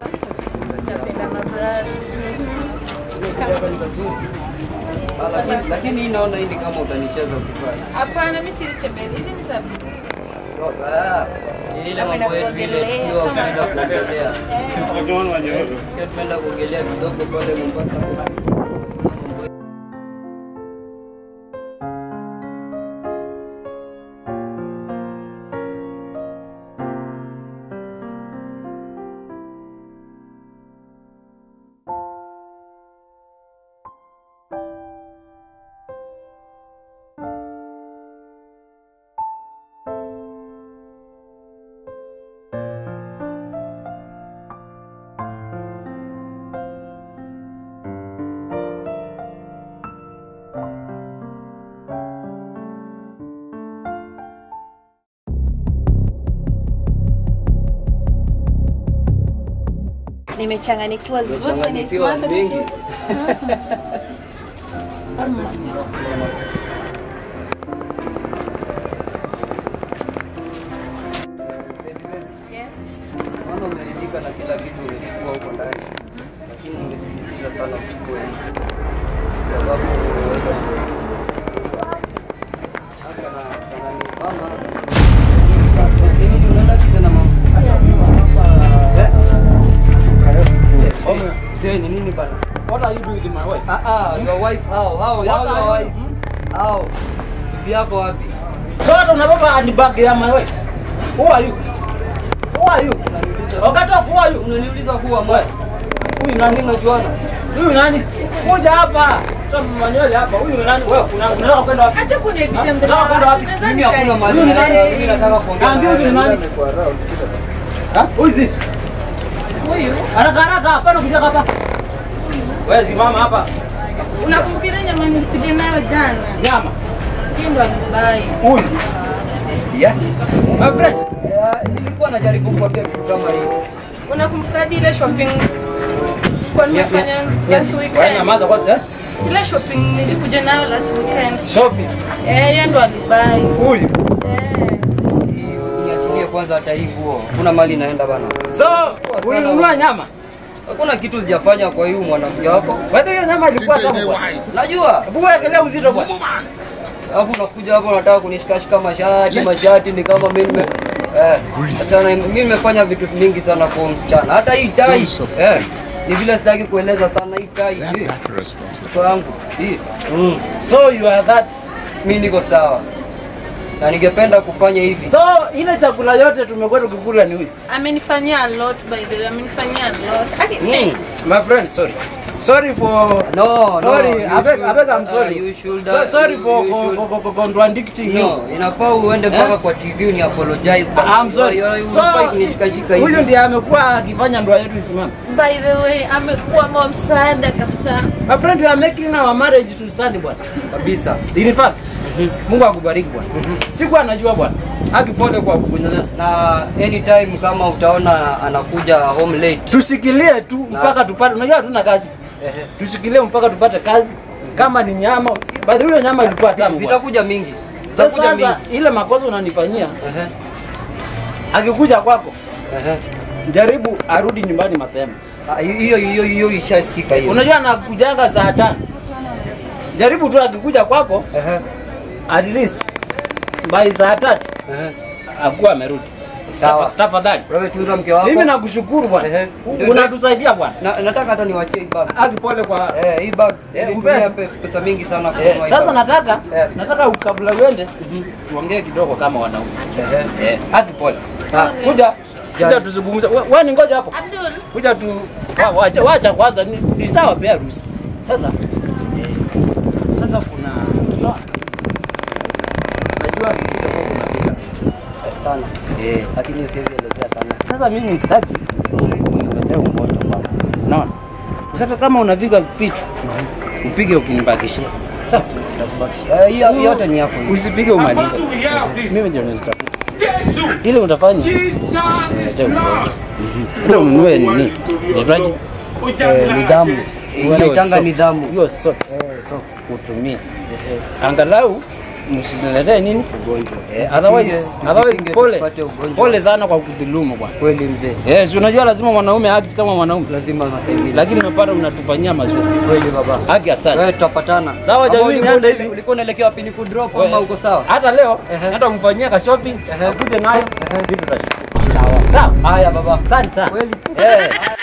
Napenda mabras. Lakini naona hivi kama utanicheza ukifanya. Hapana, mimi si tembea. Hizi ni za Sasa ile mambo yetu ile tukio kwenda kuogelea. Tumeenda kuogelea kidogo pale Mombasa. nimechanganyikiwa zote ni smart tu. Yes. Mama umeridhika na kila kitu ulichukua huko ndani. Lakini ningesisitiza sana kuchukua hii. Sababu nini bana? What are you doing with my wife? Your wife how? Your wife? How? Bibi yako wapi? So what unabeba handbag ya my wife? Who are you? Who are you? Wakatoka who are you? Unaniuliza who am I? Huyu nani unajuana? Huyu nani? Kuja hapa. Sasa manyole hapa. Huyu ni nani? Wewe unataka kwenda wapi? Acha kuniekisha mdomo. Unataka kwenda wapi? Mimi hakuna mahali. Mimi nataka kuongea. Ambia huyu ni nani? Who is this? Huyu? Haraka hapana kuja hapa. Wewe simama hapa. Unakumbuka nyama nilikuja nayo jana? Nyama. Yeye ndo alibai. Huyu. Yeah. My friend. Nilikuwa najaribu kuambia kitu kama hiyo. Unakumbuka ile shopping kwa nimefanya last weekend? Wewe nyamaza kwanza. Ile shopping nilikuja nayo last weekend. Shopping. Yeye ndo alibai. Huyu. Niachilie kwanza hata hii nguo. Kuna mali naenda bana. So, ulinunua nyama? Hakuna kitu sijafanya kwa hiyo mwanamke wako. Wewe hiyo nyama ilikuwa tamu bwana. Najua. Hebu wekelea uzito bwana. Alafu unakuja hapo unataka kunishikashika mashati ni kama mimi sana mimi nimefanya vitu vingi sana kwa msichana. Hata hii tai ni vile sitaki kueleza sana hii tai. Kwa yangu. Hii. So you are that. Mimi niko sawa. Na ningependa kufanya hivi. So ile chakula yote tumekuwa tukikula ni huyu. Amenifanyia a lot by the way. Amenifanyia a lot. My friend, sorry. Sorry for sorry. I beg I'm sorry. You should sorry for contradicting you. No, inafaa uende mpaka kwa TV ni apologize. I'm sorry. So huyu ndiye amekuwa akifanya ndoa yetu isimame. By the way, amekuwa msaada kabisa. My friend, we are making our marriage to stand bwana. Kabisa. In fact, Mungu akubariki bwana. Sikuwa anajua bwana. Akipole kwa kukunyanyasa. Na anytime kama utaona anakuja home late, tusikilie tu mpaka tupate. Unajua hatuna kazi. Tusikilie mpaka tupate kazi. Kama ni nyama, by the way nyama ilikuwa tamu. Zitakuja mingi. Sasa ile makosa unanifanyia. Akikuja kwako. Jaribu arudi nyumbani mapema. Hiyo ishasikika hiyo. Unajua anakujanga saa 5. Jaribu tu akikuja kwako. At least by saa 3. Akuwa amerudi. Sawa. Tafadhali. Wewe tunza mke wako. Mimi nakushukuru bwana. Unatusaidia bwana. Nataka hata niwaachie hii bag. Akipole kwa hii bag. Nimetumia pesa mingi sana kwa sasa nataka kabla uende tuongee kidogo kama wanaume. Akipole. Kuja tuzungumze. Wewe ni ngoja hapo. Abdul. Kuja tu wacha kwanza ni sawa pia ruhusa. Sasa kuna najua kitu kwa kunafika sana. Lakini siwezi elezea sana. Sasa mimi sitaki uniletee umoto bwana. Unaona? Sasa kama unafika picha upige ukinibakishia. Sawa? Utabakishia. Hiyo yote ni yako. Usipige umalize. Mimi ndio nitafuta. Ile utafanya. Uniletee umoto. Ndio ununue nini? Nitwaje? Nidhamu. Unaitanga nidhamu. Hiyo socks. Utumie. Angalau msiniletee nini? Ugonjwa. Otherwise pole sana kwa kudhulumu bwana. Kweli mzee. Yes, unajua lazima mwanaume act kama mwanaume. Lazima masaidie. Lakini umepata unatufanyia mazuri. Kweli baba. Haki asante. Wewe tutapatana. Sawa jamii, niende hivi. Ulikuwa unaelekea wapi? Ni kudrop ama uko sawa? Hata leo hata umfanyia ka shopping, akuje nayo, sisi tutashukuru. Sawa. Haya baba. Asante sana. Kweli.